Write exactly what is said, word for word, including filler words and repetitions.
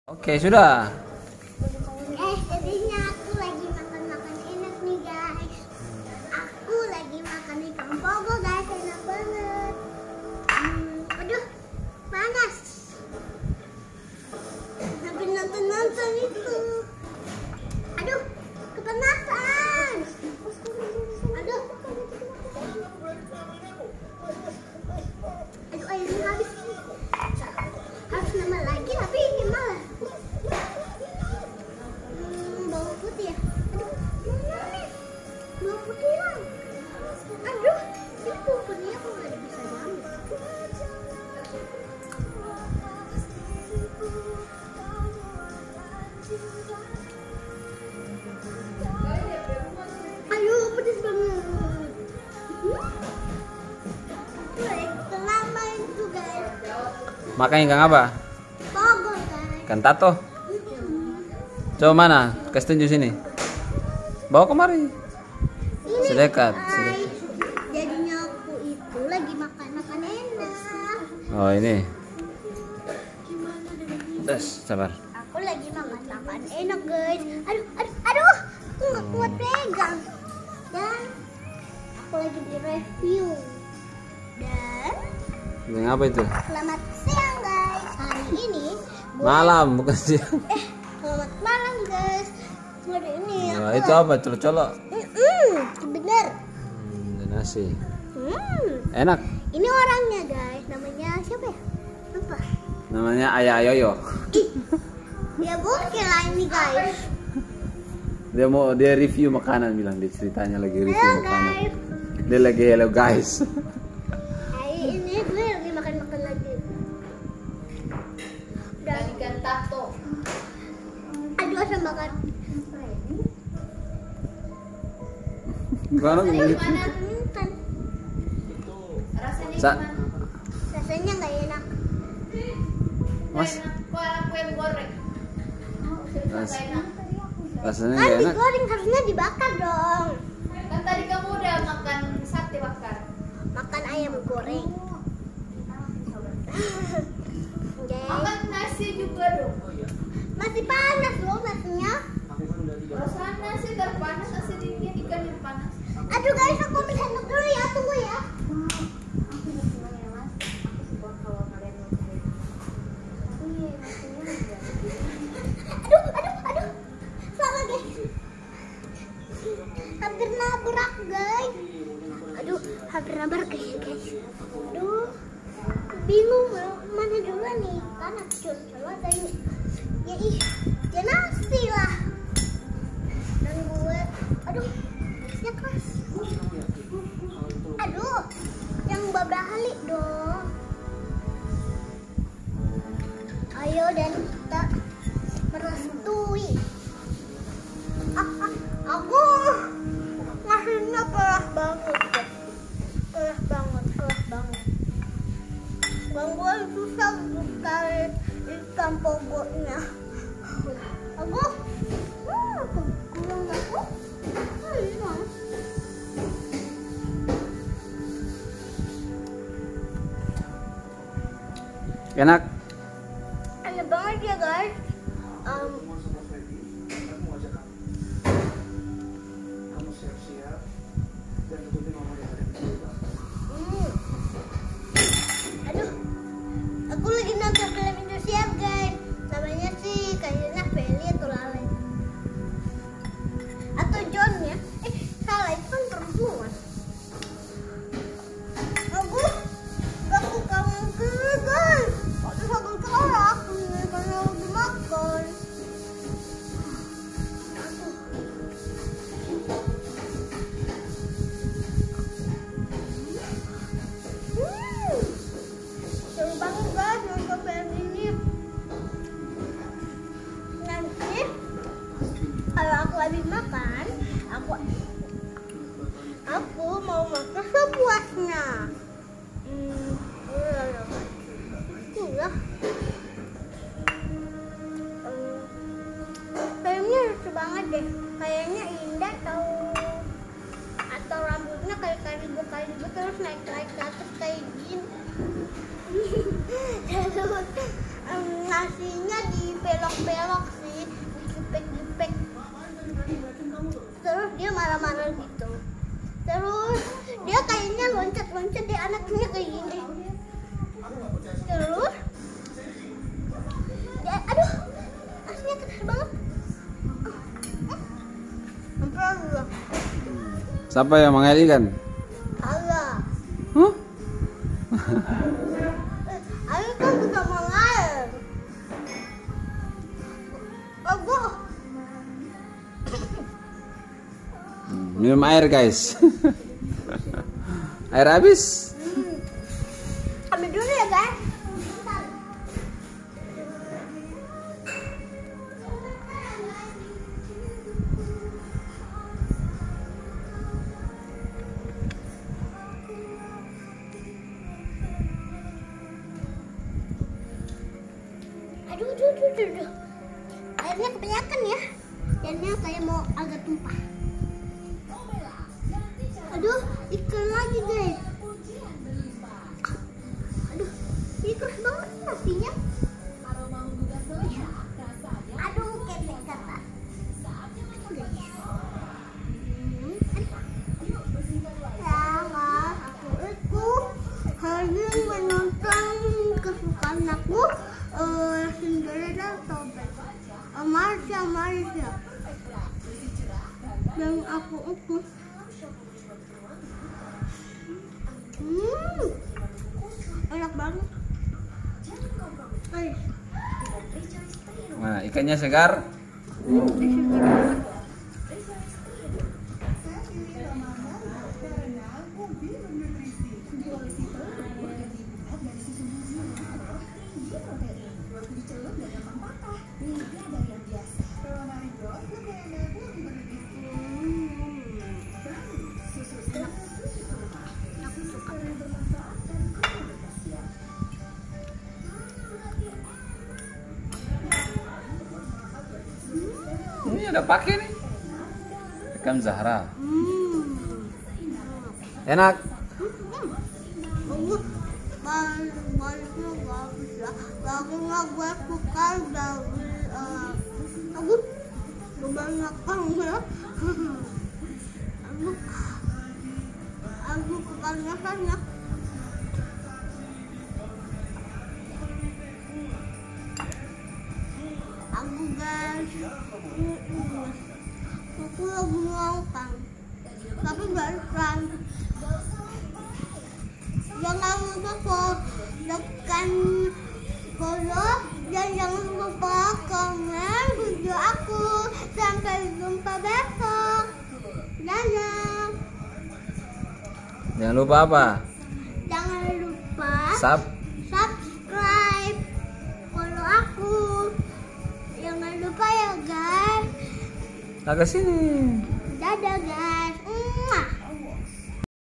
Oke, sudah. Eh, tadinya aku lagi makan-makan enak nih guys. Aku lagi makan ikan pogo guys, enak banget. Hmm, aduh, panas. Sampai nonton-nonton itu. Aduh, kepanasan. Aduh. Aduh, airnya habis. Harus nambah lagi, tapi ini malah. Hmm, bawang putih ya. Aduh, mana nih? Bawang putih hilang. Aduh, ini bawang putihnya kok nggak ada bisa diambil. Ayo, pedes banget. Hmm? Tuh, lama itu guys. Makan ikan apa? Pogo guys. Ikan tato. Coba mana? Kasih tunjuk sini. Bawa kemari. Ini Sedekat, guys. sedekat. Jadinya aku itu lagi makan-makan enak. Oh, ini. Tes, sabar. Aku lagi makan-makan enak guys. Aduh, aduh, aduh. Aku nggak kuat pegang. Dan aku lagi di review. Dan Ikan apa itu? selamat siang guys. Hari ini gue- Malam, bukan siang. Eh, selamat malam guys. Hari ini Wah, aku itu apa? Colok-colok. Mm-mm, bener. Hmm, dan nasi. Hmm. Enak. Ini orangnya guys. Namanya siapa ya? Lupa. Namanya Ayah Yoyo. Ih, dia bokeh lah ini guys. Dia mau dia review makanan, bilang dia ceritanya lagi review Halo makanan. guys. Dia lagi hello guys. Hari ini gue lagi makan-makan lagi. Udah. Ikan tato. Aduh, asam makan. Gimana Rasanya gitu? gimana? Makan. Rasanya Sa- gimana? Rasanya nggak enak. Mas, Enak. Kok enak kue goreng? Mas. Nggak enak. rasanya Kan nggak enak. digoreng, harusnya dibakar dong. Kan tadi kamu udah makan sate bakar. Makan ayam goreng. Guys, Makan nasi juga dong. masih panas loh nasinya. Rasanya nasi terpanas, nasi dingin, ikan yang panas. Aduh guys, aku ambil sendok dulu ya, tunggu ya. Aduh, aduh, aduh. Salah guys. Hampir nabrak guys. Aduh, hampir nabrak guys, guys. Aduh, bingung mau mana dulu nih. Karena coba tadi. Ya ih, ya nasi lah. Dan gue, aduh, gasnya keras. Aduh, yang berbalik dong. Ayo dan kita merestui. Ah, ah, aku nasinya keras banget. Keras banget, keras banget. Bang gue susah untuk cari ikan pogoknya. Aku, hmm, aku kurang aku. Hmm, ini. Enak. Enak banget ya guys. Um, hmm. Aduh, aku lagi nonton film Indonesia guys. Namanya sih kayaknya Feli atau Lale atau John ya. Eh, salah, itu kan perempuan. Aku, aku kangen ke guys. Aku sambil kolak karena udah makan. Aku. Hmm. Seru banget guys nonton film ini. Nanti kalau aku habis makan, aku aku mau makan sepuasnya. Hmm, itu ya. Hmm, filmnya lucu banget deh. Kayaknya indah atau atau rambutnya kayak karibu karibu terus naik naik ke atas kayak gini. Terus em, nasinya dipelok-pelok sih, dipek-dipek. Terus dia marah-marah gitu. Terus dia kayaknya loncat-loncat di anaknya kayak gini. Terus dia, aduh, nasinya keras banget. Ampun. Siapa yang mengalir ikan? Allah. Huh? Ayo kan bisa mengalir. Aku Minum air guys. Air habis. hmm. Ambil dulu ya guys. Aduh, aduh, aduh, aduh, aduh. Airnya kebanyakan ya. Airnya kayak mau agak tumpah. Aduh, ikan lagi guys. Aduh, ini keras banget nasinya. Aduh, ketek kata. Sangat aku itu hanya menonton kesukaan aku. Uh, Cinderella Sobek, uh, Marsha Marsha, dan aku itu, hmm, enak banget. Guys, Nah, ikannya segar. Ini ada pakai nih. Ikan Zahra. hmm, Enak. aku baliknya bagus ya. Bagus gue suka dari, uh, aku kebanyakan ya. Aku, aku kebanyakan ya. Aku guys, aku lagi makan, tapi barusan. Jangan lupa tekan follow dan jangan lupa komen video aku. Sampai jumpa besok. Dadah. Jangan lupa apa? Jangan lupa Sub. subscribe, follow aku. Jangan lupa ya guys. Nah, ke sini. Dadah guys.